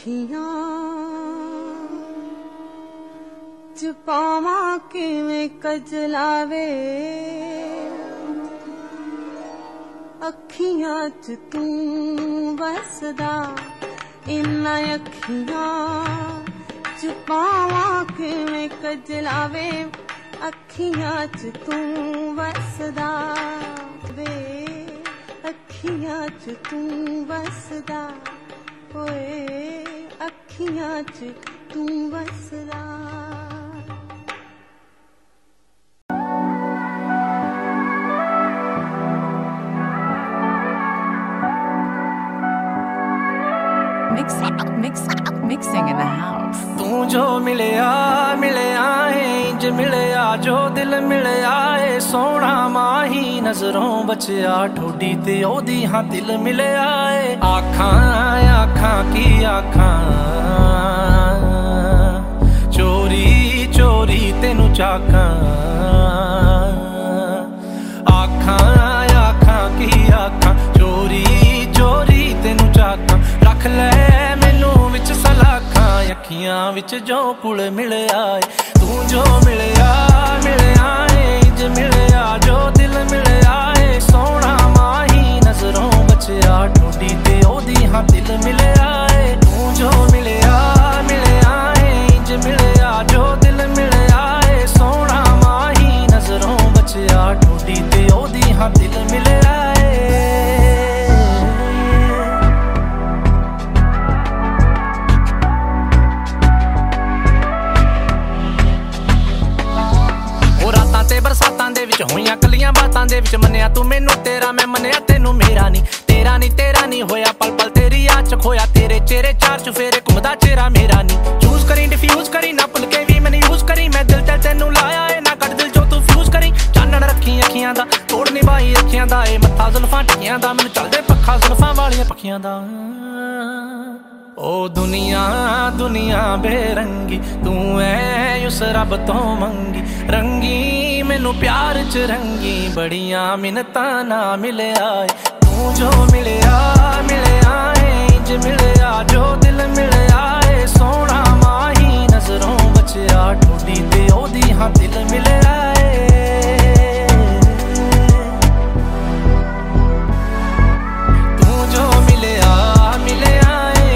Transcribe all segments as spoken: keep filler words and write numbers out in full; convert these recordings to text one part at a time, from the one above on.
अखियां च पावा किवें कजलावे, अखियां च तू वसदा इन्ना अखियां च पावा किवें कजलावे, अखियां च तू वसदा वे, अखियां च तू वसदा ओए, अखियां च तू वसदा। Mix, mix, mixing in the house. तू जो मिलया मिलया है, इंज मिलया जो दिल मिलया है, सोना माही नजरों बचया ठोडी ते ओदी हाँ दिल मिलया है। आखां आखां की आखां चोरी चोरी तेनू चाकां, आखां आखां की आखां चोरी चोरी तेनू चाकां, रख ले मैनू विच सलाखां अखियां विच जो कुल मिलया है। तू जो मिलया मिलया है, इंज मिलया जो दिल मिलया है, सोना माही नजरों बचया ठोडी ते ओदी हाँ दिल मिलया है। तू जो मिलया मिलया है, इंज मिलया जो दिल मिलया है, सोना माही नजरों बचया ठोडी ते ओदी हाँ दिल मिलया है। बरसातां दे विच होइयां कलियां बातां दे विच मन्निया तू मैनू तेरा, मैं मन्निया तेनू मेरा नी, तेरा नी तेरा नी होया पल पल तेरी याद च खोया, तेरे चेहरे चार चुफेरे घुमदा चेहरा मेरा नी। चूज करी डिफ्यूज करी ना भुल के भी मैनू यूज करी, मैं दिल ते तेनू लाया है ना कट दिल जो तू फ्यूज करी। चानण रखी अखियां दा तोड़ निभाई रखियां दा, ए मत्था जुल्फां टिकियां दा, मैनू चलदे पक्खा जुल्फां वालियां पखियां दा। ओ दुनिया दुनिया बेरंगी तू है उस रब तो मंगी, रंगी मैनू प्यार च रंगी बड़ियां मिन्नतां ना मिलया है। तू जो मिलया मिलया है, इंज मिलया जो दिल मिलया है, सोना माही नजरों बचया ठोडी ते ओदी हाँ दिल मिलया है। तू जो मिलया मिलया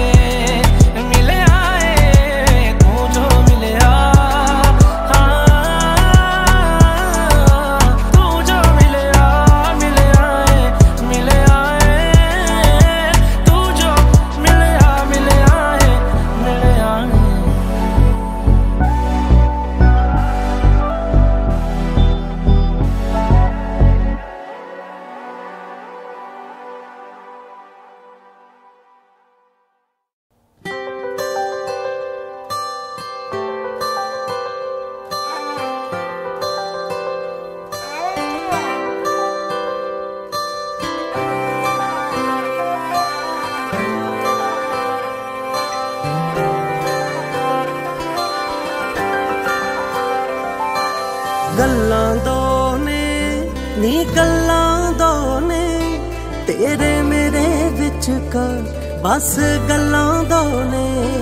गल्लां दो ने नी गल्लां दो ने, तेरे मेरे विच का बस गल्लां दो ने,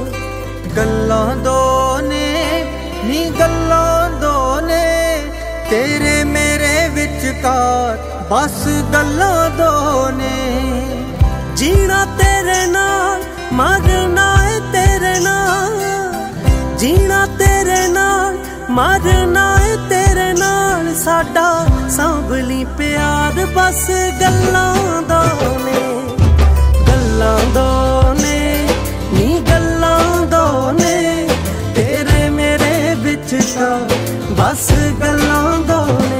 गल्लां दो ने नी गल्लां दो ने, तेरे मेरे विच का बस गल्लां दो ने। जीना तेरे नाल मरना है तेरे नाल, जीना तेरे नाल मरना है तेरे नाल, साडा सांभली प्यार बस गल्लां दो ने, गल्लां दो ने नी गल्लां दो ने, तेरे मेरे विच का बस गल्लां दो ने।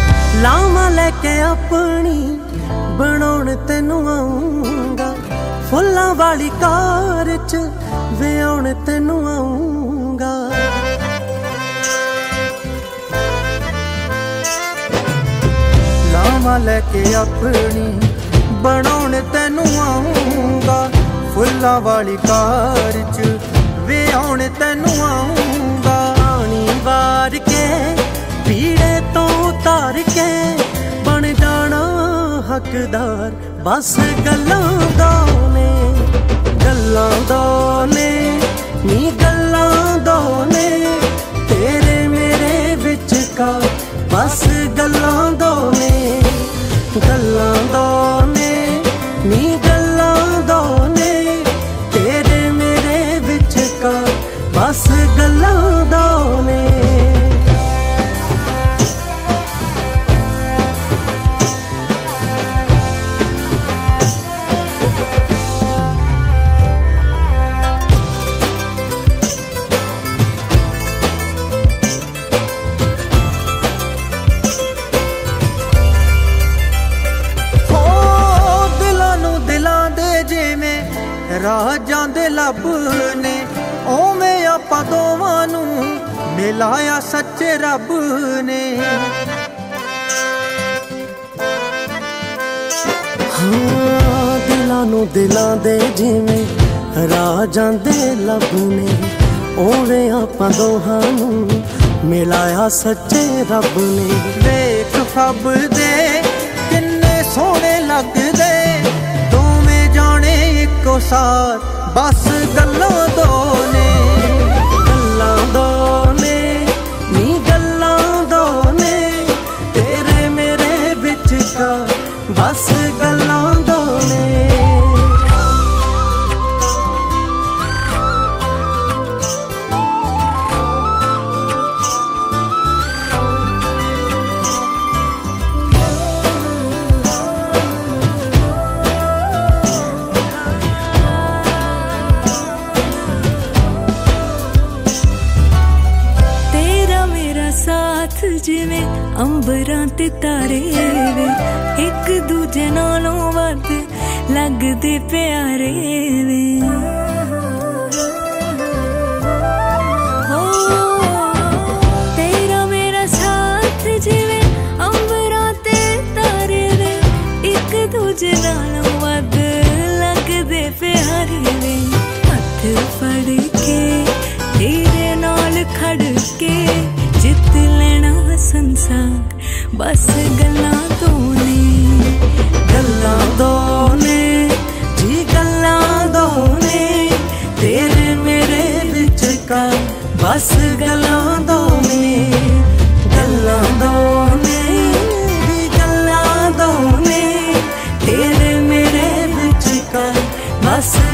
अपनी बनाउण तैनू आऊंगा, फुल्लां वाली कार च विआउण तैनूं आऊंगा। लावां लैके अपनी बनाउण तैनूं आऊंगा। फुल्लां वाली कार च विआउण तैनूं आऊंगा। पानी वार के पीड़े तो उतार के बन जाना हकदार। बस गल्लां दो ने गल्लां दो ने नी गल्लां दो ने तेरे मेरे विच का। बस गल्लां दो ने गल्लां दो ने नी गल्लां दो ने तेरे मेरे विच का। बस गल्लां दो ने। राजां दे लब ने ओवें आपां दोवां नूं मिलाया सच्चे रब ने। हाँ दिलां नूं दिलां दे जिवें राजां दे लब ने ओवें आपां दोहां नूं मिलाया सच्चे रब ने। वेख फब दे किन्ने सोहणे लगदे इको साथ। बस गल्लां दो ने गल्लां दो ने नी गल्लां दो ने तेरे मेरे विच का। बस गल्लां दो ने। जिवें अंबरां ते तारे वे एक दूजे नालों वध लगदे प्यारे वे। हो तेरा मेरा साथ जिवें अंबरां ते तारे वे एक दूजे नालों वध लगदे प्यारे वे। हथ फड़ के तेरे नाल खड़ के जित लेना संसार। बस गल्लां दो ने गल्लां दो ने जी गल्लां दो ने तेरे मेरे विच का। बस गल्लां दो ने गल्लां दो ने जी गल्लां दो ने तेरे मेरे विच का। बस